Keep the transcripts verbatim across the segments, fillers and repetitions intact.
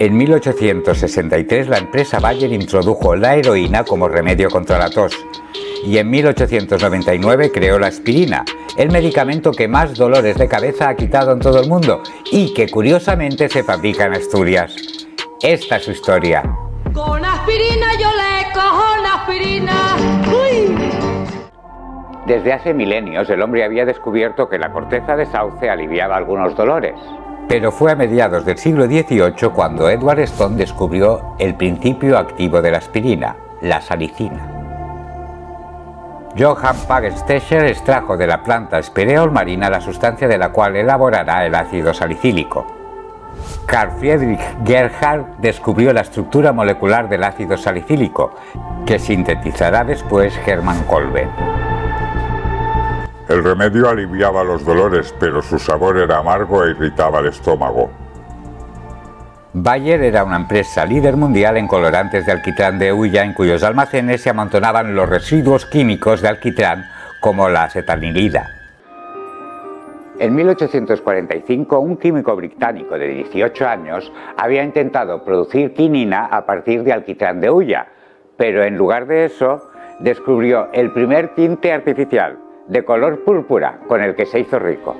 En mil ochocientos sesenta y tres la empresa Bayer introdujo la heroína como remedio contra la tos y en mil ochocientos noventa y nueve creó la aspirina, el medicamento que más dolores de cabeza ha quitado en todo el mundo y que curiosamente se fabrica en Asturias. Esta es su historia. Con aspirina yo le cojo la aspirina. ¡Uy! Desde hace milenios el hombre había descubierto que la corteza de sauce aliviaba algunos dolores. Pero fue a mediados del siglo dieciocho cuando Edward Stone descubrió el principio activo de la aspirina, la salicina. Johann Pagenstetcher extrajo de la planta Spireol marina la sustancia de la cual elaborará el ácido salicílico. Carl Friedrich Gerhardt descubrió la estructura molecular del ácido salicílico, que sintetizará después Hermann Kolbe. El remedio aliviaba los dolores, pero su sabor era amargo e irritaba el estómago. Bayer era una empresa líder mundial en colorantes de alquitrán de hulla, en cuyos almacenes se amontonaban los residuos químicos de alquitrán como la acetanilida. En mil ochocientos cuarenta y cinco, un químico británico de dieciocho años había intentado producir quinina a partir de alquitrán de hulla, pero en lugar de eso descubrió el primer tinte artificial de color púrpura con el que se hizo rico.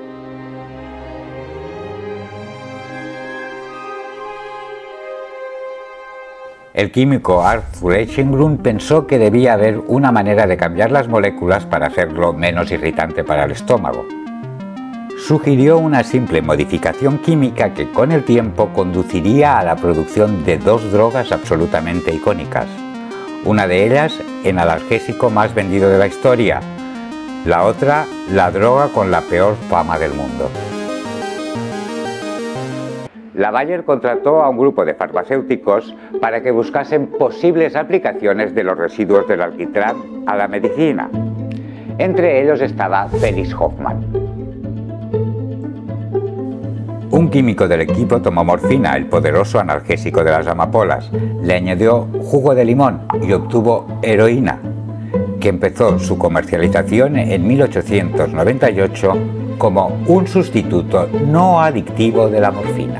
El químico Arthur Eichengrund pensó que debía haber una manera de cambiar las moléculas para hacerlo menos irritante para el estómago. Sugirió una simple modificación química que con el tiempo conduciría a la producción de dos drogas absolutamente icónicas. Una de ellas, el analgésico más vendido de la historia. La otra, la droga con la peor fama del mundo. La Bayer contrató a un grupo de farmacéuticos para que buscasen posibles aplicaciones de los residuos del alquitrán a la medicina. Entre ellos estaba Felix Hoffmann. Un químico del equipo tomó morfina, el poderoso analgésico de las amapolas, le añadió jugo de limón y obtuvo heroína, que empezó su comercialización en mil ochocientos noventa y ocho como un sustituto no adictivo de la morfina.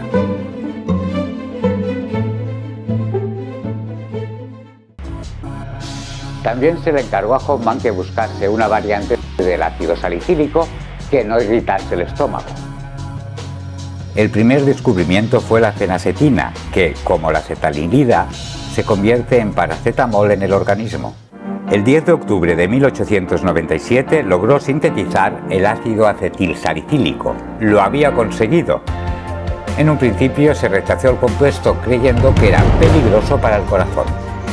También se le encargó a Hoffmann que buscase una variante del ácido salicílico que no irritase el estómago. El primer descubrimiento fue la fenacetina, que, como la acetanilida, se convierte en paracetamol en el organismo. El diez de octubre de mil ochocientos noventa y siete logró sintetizar el ácido acetilsalicílico. Lo había conseguido. En un principio se rechazó el compuesto creyendo que era peligroso para el corazón.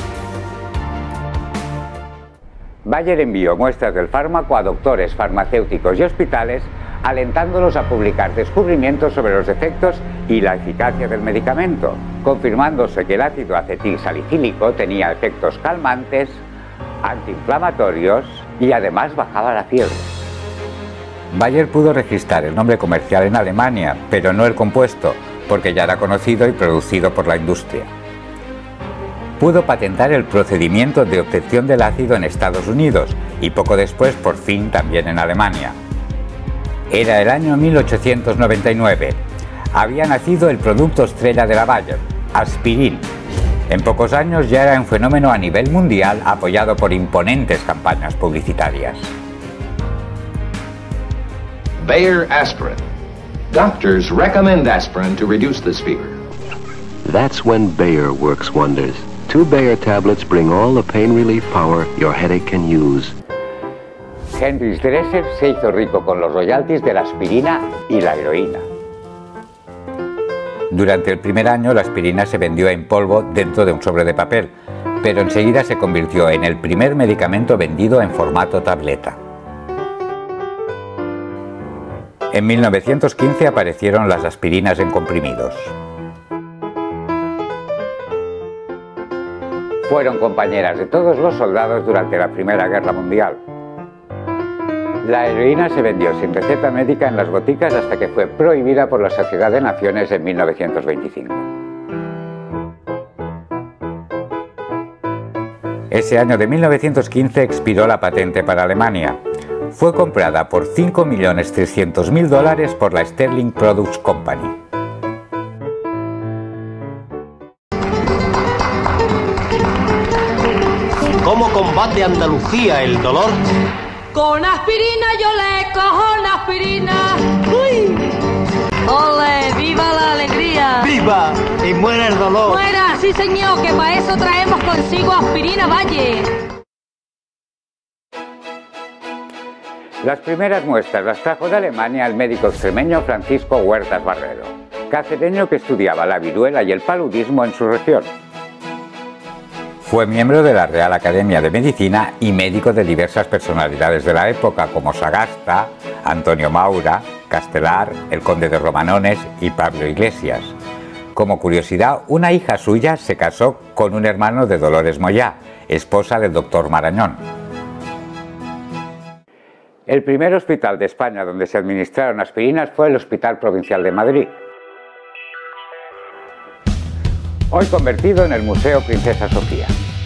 Bayer envió muestras del fármaco a doctores, farmacéuticos y hospitales, alentándolos a publicar descubrimientos sobre los efectos y la eficacia del medicamento, confirmándose que el ácido acetilsalicílico tenía efectos calmantes, antiinflamatorios y además bajaba la fiebre. Bayer pudo registrar el nombre comercial en Alemania, pero no el compuesto, porque ya era conocido y producido por la industria. Pudo patentar el procedimiento de obtención del ácido en Estados Unidos y poco después por fin también en Alemania. Era el año mil ochocientos noventa y nueve. Había nacido el producto estrella de la Bayer, aspirin. En pocos años ya era un fenómeno a nivel mundial apoyado por imponentes campañas publicitarias. Bayer aspirin. Doctors recommend aspirin to reduce this fever. That's when Bayer works wonders. Two Bayer tablets bring all the pain relief power your headache can use. Heinrich Dresser se hizo rico con los royalties de la aspirina y la heroína. Durante el primer año la aspirina se vendió en polvo dentro de un sobre de papel, pero enseguida se convirtió en el primer medicamento vendido en formato tableta. En mil novecientos quince aparecieron las aspirinas en comprimidos. Fueron compañeras de todos los soldados durante la Primera Guerra Mundial. La heroína se vendió sin receta médica en las boticas hasta que fue prohibida por la Sociedad de Naciones en mil novecientos veinticinco. Ese año de mil novecientos quince expiró la patente para Alemania. Fue comprada por cinco millones trescientos mil dólares por la Sterling Products Company. de Andalucía el dolor? Con aspirina yo le cojo una aspirina. ¡Uy! ¡Ole! ¡Viva la alegría! ¡Viva! Y muera el dolor. ¡Muera! Sí, señor, que para eso traemos consigo aspirina Bayer. Las primeras muestras las trajo de Alemania el médico extremeño Francisco Huertas Barrero, cacereño que estudiaba la viruela y el paludismo en su región. Fue miembro de la Real Academia de Medicina y médico de diversas personalidades de la época como Sagasta, Antonio Maura, Castelar, el conde de Romanones y Pablo Iglesias. Como curiosidad, una hija suya se casó con un hermano de Dolores Moyá, esposa del doctor Marañón. El primer hospital de España donde se administraron aspirinas fue el Hospital Provincial de Madrid, hoy convertido en el Museo Princesa Sofía.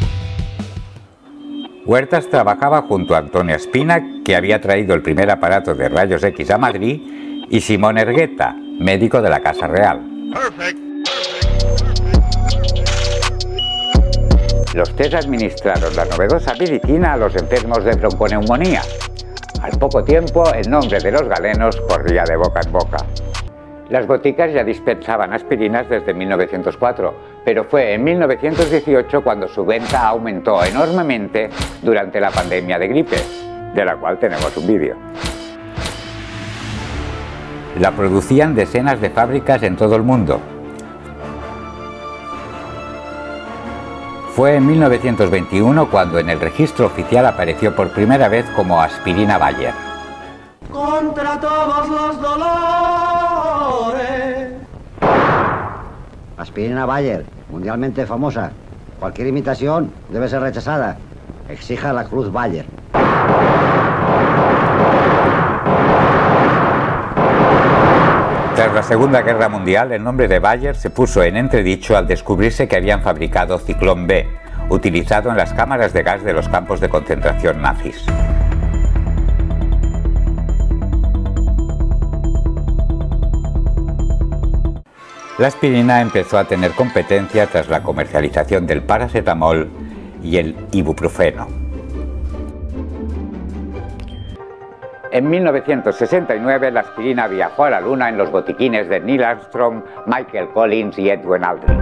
Huertas trabajaba junto a Antonio Espina, que había traído el primer aparato de rayos X a Madrid, y Simón Ergueta, médico de la Casa Real. Los tres administraron la novedosa medicina a los enfermos de bronconeumonía. Al poco tiempo, el nombre de los galenos corría de boca en boca. Las boticas ya dispensaban aspirinas desde mil novecientos cuatro, pero fue en mil novecientos dieciocho cuando su venta aumentó enormemente durante la pandemia de gripe, de la cual tenemos un vídeo. La producían decenas de fábricas en todo el mundo. Fue en mil novecientos veintiuno cuando en el registro oficial apareció por primera vez como aspirina Bayer. Contra todos los dolores. Aspirina Bayer, mundialmente famosa. Cualquier imitación debe ser rechazada. Exija la Cruz Bayer. Tras la Segunda Guerra Mundial, el nombre de Bayer se puso en entredicho al descubrirse que habían fabricado Ciclón B, utilizado en las cámaras de gas de los campos de concentración nazis. La aspirina empezó a tener competencia tras la comercialización del paracetamol y el ibuprofeno. En mil novecientos sesenta y nueve la aspirina viajó a la Luna en los botiquines de Neil Armstrong, Michael Collins y Edwin Aldrin.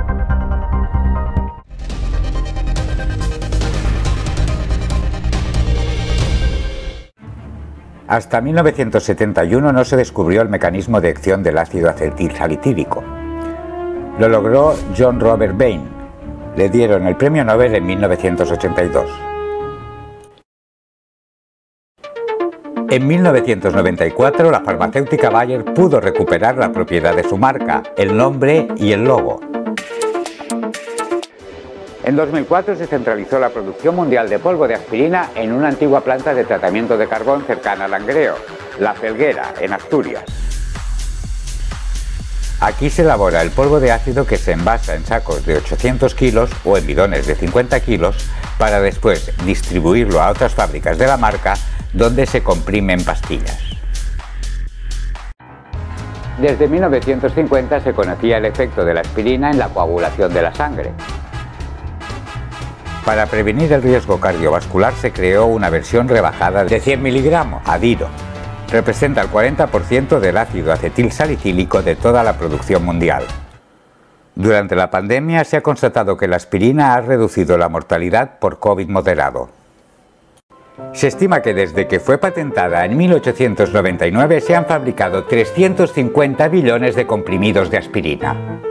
Hasta mil novecientos setenta y uno no se descubrió el mecanismo de acción del ácido acetilsalicílico. Lo logró John Robert Bain. Le dieron el premio Nobel en mil novecientos ochenta y dos. En mil novecientos noventa y cuatro, la farmacéutica Bayer pudo recuperar la propiedad de su marca, el nombre y el logo. En dos mil cuatro se centralizó la producción mundial de polvo de aspirina en una antigua planta de tratamiento de carbón cercana a Langreo, La Felguera, en Asturias. Aquí se elabora el polvo de ácido que se envasa en sacos de ochocientos kilos o en bidones de cincuenta kilos para después distribuirlo a otras fábricas de la marca donde se comprime en pastillas. Desde mil novecientos cincuenta se conocía el efecto de la aspirina en la coagulación de la sangre. Para prevenir el riesgo cardiovascular se creó una versión rebajada de cien miligramos, Adiro. Representa el cuarenta por ciento del ácido acetilsalicílico de toda la producción mundial. Durante la pandemia se ha constatado que la aspirina ha reducido la mortalidad por COVID moderado. Se estima que desde que fue patentada en mil ochocientos noventa y nueve se han fabricado trescientos cincuenta billones de comprimidos de aspirina.